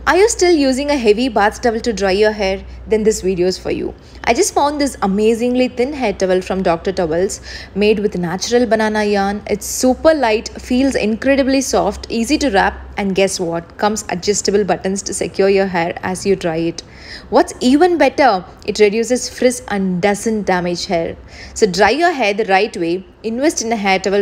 Are you still using a heavy bath towel to dry your hair? Then this video is for you. I just found this amazingly thin hair towel from Dr. Towels made with natural banana yarn. It's super light, feels incredibly soft, easy to wrap, and guess what? Comes adjustable buttons to secure your hair as you dry it. What's even better, it reduces frizz and doesn't damage hair. So dry your hair the right way, invest in a hair towel